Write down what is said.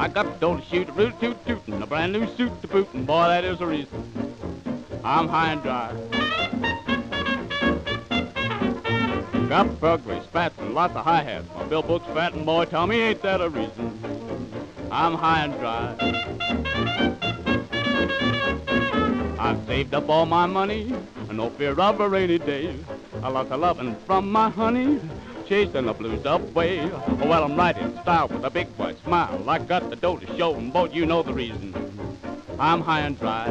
I got the dough to shoot, a root toot tootin', a brand new suit to boot, and boy, that is the reason I'm high and dry. Got burglary, spats, and lots of hi-hats. My bill book's fat, and boy, tell me, ain't that a reason I'm high and dry. I've saved up all my money, no fear of a rainy day. I lost a lovin' from my honey, chasing the blues away. Oh, well, I'm right in style with a big boy smile. I got the dough to show, and boy, you know the reason I'm high and dry.